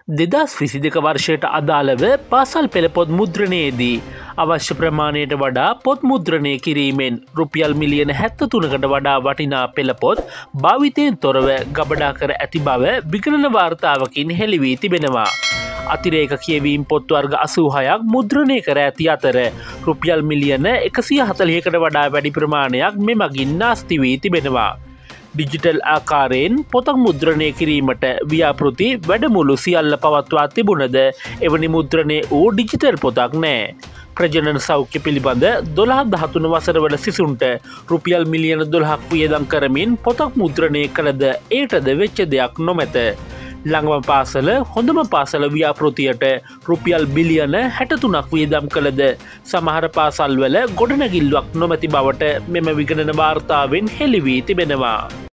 2022 වර්ෂයට අදාළව පාසල් පෙළ පොත් මුද්‍රණයේදී අවශ්‍ය ප්‍රමාණයට වඩා පොත් මුද්‍රණය කිරීමෙන් රුපියල් මිලියන 73කට වඩා වටිනා පෙළ පොත් භාවිතයෙන් තොරව ගබඩා කර ඇති බව විගණන වාර්තාවකින් හෙළි වී තිබෙනවා. අතිරේක කියවීම් පොත් වර්ග 86ක් මුද්‍රණය කර ඇති අතර රුපියල් මිලියන 140කට වඩා වැඩි ප්‍රමාණයක් මෙමගින් නාස්ති වී තිබෙනවා. ඩිජිටල් ආකාරයෙන් පොතක් මුද්‍රණය කිරීමට ව්‍යාපෘති වැඩමුළු සියල්ල පවත්වා තිබුණද එවැනි මුද්‍රණය වූ ඩිජිටල් පොතක් නෑ. ප්‍රජනන සෞඛ්‍ය පිළිබඳ 12-13 වසරවල සිසුන්ට රුපියල් මිලියන 12ක් වියදම් කරමින් පොතක් මුද්‍රණය කළද ඒටද වෙච්ච දෙයක් නොමැත. ළඟම පාසල හොඳම පාසල ව්‍යාපෘතියට රුපියල් බිලියන 63ක් වියදම් කළද සමහර පාසල්වල ගොඩනැගිල්ලක් නොමැති බවට මෙම විගණන වාර්තාවෙන් හෙළි වී තිබෙනවා.